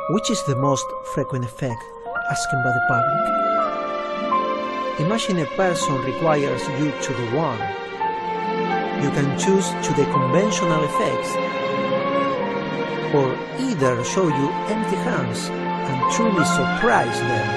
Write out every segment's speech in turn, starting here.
Which is the most frequent effect asked by the public? Imagine a person requires you to do one. You can choose to the conventional effects, or either show you empty hands and truly surprise them.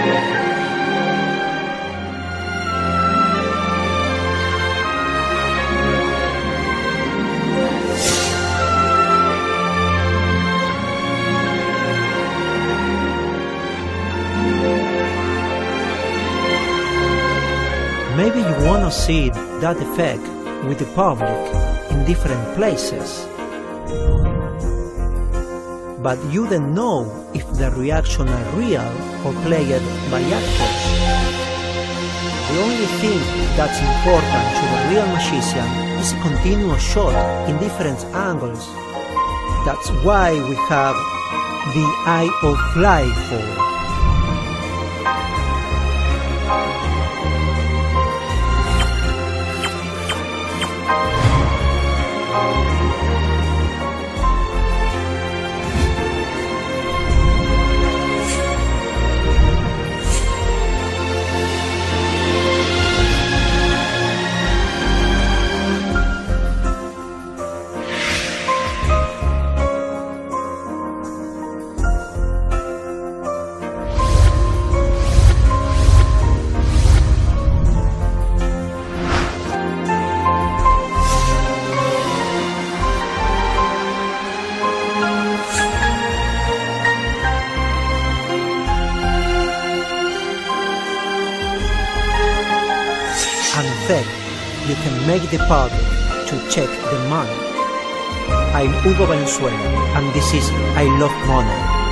Maybe you wanna see that effect with the public in different places, but you don't know if the reactions are real or played by actors. The only thing that's important to the real magician is a continuous shot in different angles. That's why we have the Eye of Light for. An effect you can make the public to check the money. I'm Hugo Valenzuela, and this is I Love Money.